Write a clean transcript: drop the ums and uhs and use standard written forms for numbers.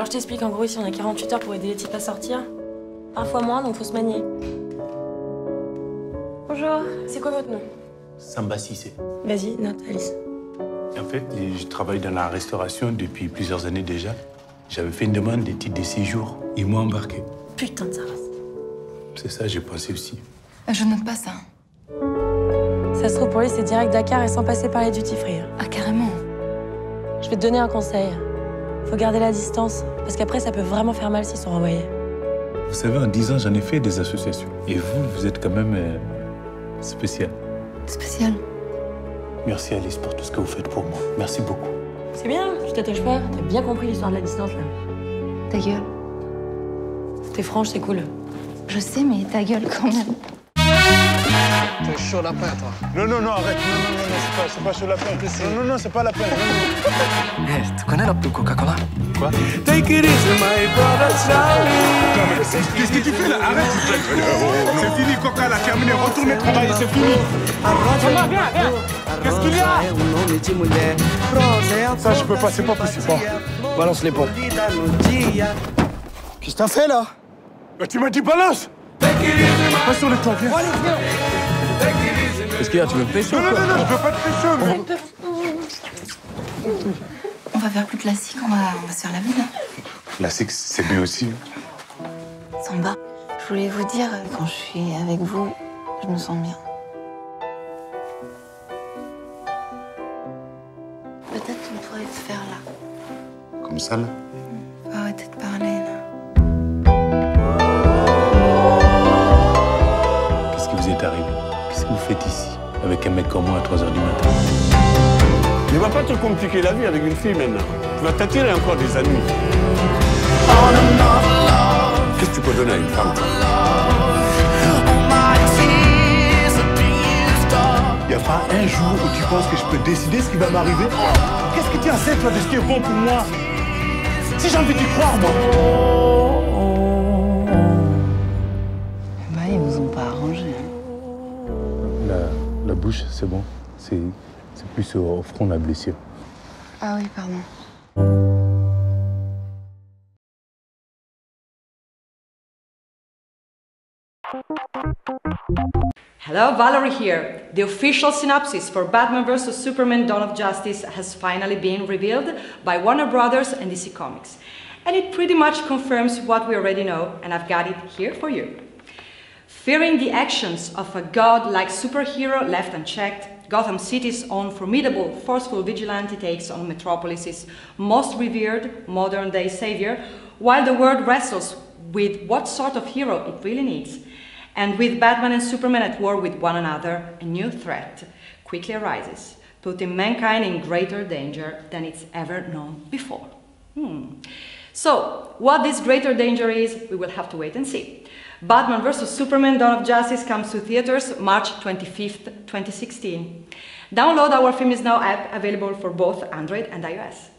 Alors je t'explique, en gros, ici on a 48 heures pour aider les types à sortir. Parfois moins, donc faut se manier. Bonjour, c'est quoi votre nom? Samba Cissé. Vas-y, note, Alice. En fait, je travaille dans la restauration depuis plusieurs années déjà. J'avais fait une demande de titre de séjour. Ils m'ont embarqué. Putain de sa race. C'est ça, j'ai pensé aussi. Je note pas ça. Ça se trouve pour lui, c'est direct Dakar et sans passer par les duty-free. Ah, carrément. Je vais te donner un conseil. Faut garder la distance, parce qu'après, ça peut vraiment faire mal s'ils sont renvoyés. Vous savez, en 10 ans, j'en ai fait des associations. Et vous êtes quand même spécial. Spécial. Merci Alice pour tout ce que vous faites pour moi. Merci beaucoup. C'est bien, je t'attache pas. T'as bien compris l'histoire de la distance, là. Ta gueule. T'es franche, c'est cool. Je sais, mais ta gueule quand même. T'es chaud lapin, toi. Non, non, non, arrête. Non, c'est pas chaud lapin. Non, non, c'est pas lapin. Tu connais la pub Coca-Cola? Quoi? Take it easy, my brother Charlie. Qu'est-ce que tu fais là? Arrête. C'est fini, Coca, là. Terminé. Retournez travailler, c'est fini. Viens. Qu'est-ce qu'il y a? Ça, je peux pas, c'est pas possible. Bon. Balance les pompes. Qu'est-ce que t'as fait, là? Bah, tu m'as dit balance. Pas sur le toit, viens. Qu'est-ce qu'il y a? Tu veux me pécho? Non, non, non, je veux pas te pécho. On va faire plus classique, on va se faire la ville. Classique, c'est bien aussi. Samba, je voulais vous dire, quand je suis avec vous, je me sens bien. Peut-être qu'on pourrait se faire là. Comme ça, là? Faut arrêter de parler, là. Qu'est-ce qui vous est arrivé? Qu'est-ce que vous faites ici, avec un mec comme moi à 3 h du matin? Ne va pas te compliquer la vie avec une fille maintenant. Tu vas t'attirer encore des amis. Qu'est-ce que tu peux donner à une femme? Il n'y a pas un jour où tu penses que je peux décider ce qui va m'arriver? Qu'est-ce que tu en sais, toi, de ce qui est bon pour moi? Si j'ai envie d'y croire, moi. Bah, ils vous ont pas arrangé, hein. La bouche, c'est bon. C'est plus au front, la blessure. Ah oui, pardon. Hello, Valerie here. The official synopsis for Batman vs. Superman: Dawn of Justice has finally been revealed by Warner Brothers and DC Comics. And it pretty much confirms what we already know, and I've got it here for you. Fearing the actions of a god-like superhero left unchecked, Gotham City's own formidable, forceful vigilante takes on Metropolis's most revered modern-day savior, while the world wrestles with what sort of hero it really needs. And with Batman and Superman at war with one another, a new threat quickly arises, putting mankind in greater danger than it's ever known before. So, what this greater danger is, we will have to wait and see. Batman vs. Superman: Dawn of Justice comes to theaters March 25th, 2016. Download our Film Is Now app, available for both Android and iOS.